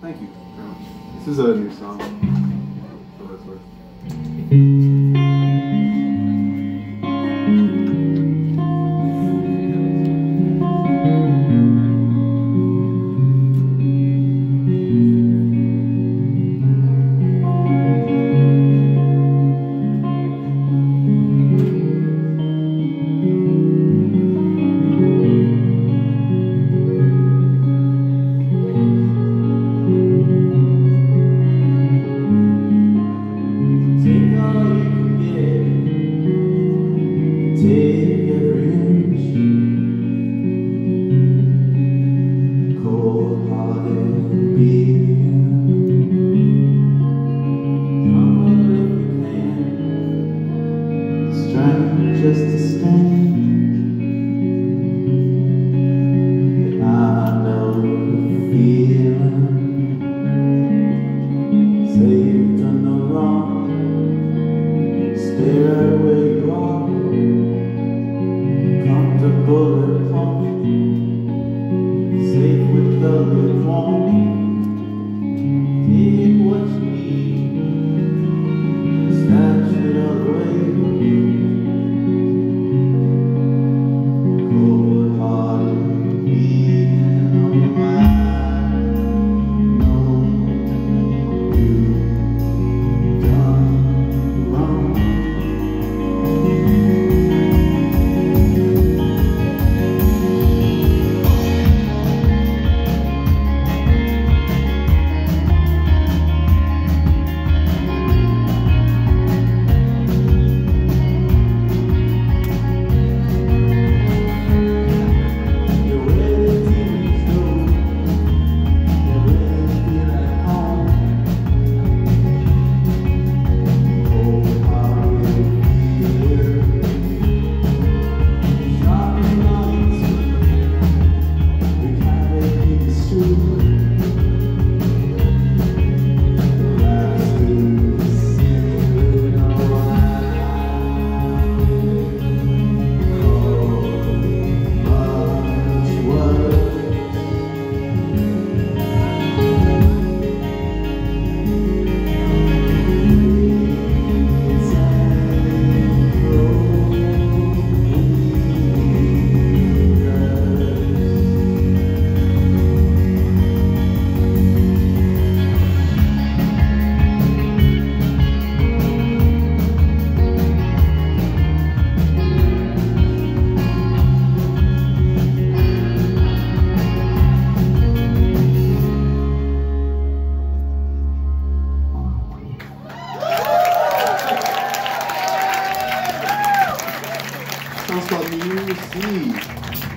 Thank you. This is a new song. For what it's worth. Just to stand, and I know the feeling. Say you've done no wrong, stay right where you are, comfortable at home, safe with the lukewarm. Take what you need, snatch it all away. Sounds called New Year's Eve.